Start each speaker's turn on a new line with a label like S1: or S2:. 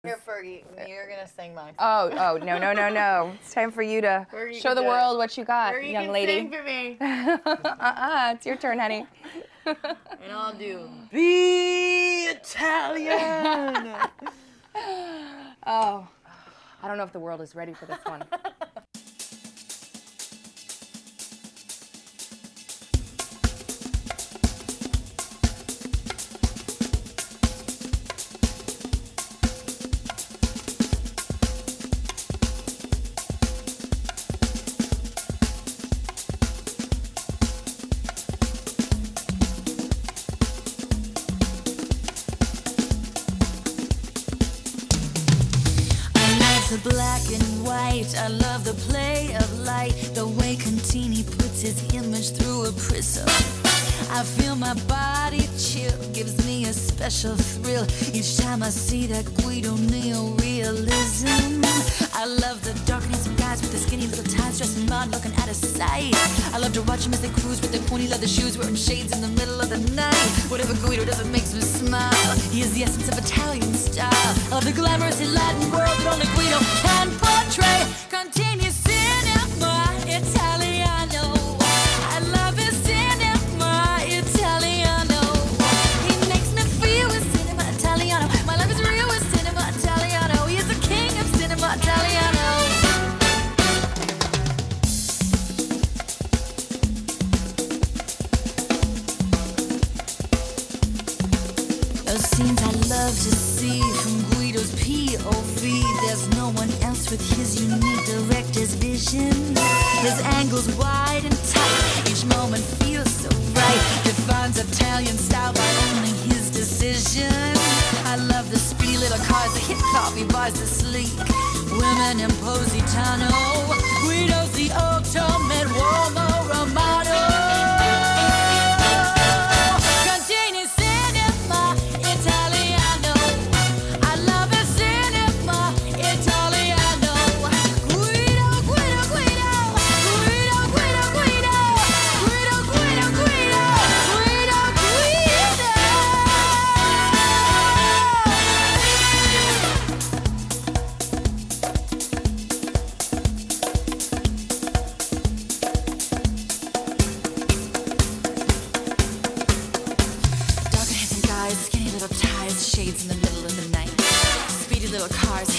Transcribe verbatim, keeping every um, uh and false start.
S1: Here, Fergie, you're gonna sing mine.
S2: Oh, oh, no, no, no, no. It's time for you to
S1: Fergie
S2: show the
S1: can
S2: world
S1: do it.
S2: what you got,
S1: Fergie
S2: young
S1: can
S2: lady.
S1: sing for me.
S2: uh-uh, it's your turn, honey.
S1: And I'll do Be Italian.
S2: Oh, I don't know if the world is ready for this one.
S3: The black and white, I love the play of light, the way Contini puts his image through a prism. I feel my body chill, gives me a special thrill each time I see that Guido neo-realism. I love the darkness of guys with the skinny little ties, dressed in mud, looking out of sight. I love to watch them as they cruise with their pointy leather shoes, wearing shades in the middle of the night. Whatever Guido does, it makes me smile. He is the essence of Italian style, of the glamorous Latin world that only Guido can portray. Continue cinema Italiano. I love his cinema Italiano. He makes me feel with cinema Italiano. My life is real with cinema Italiano. He is the king of cinema Italiano. Those scenes I love to see from Guido's P O V. There's no one else with his unique director's vision. His angles wide and tight, each moment feels so right. Defines Italian style by only his decision. I love the speedy little cars, the hit coffee bars, the sleek women in Positano. Guido's the ultimate uomo romano. Skinny little ties, shades in the middle of the night. Speedy little cars,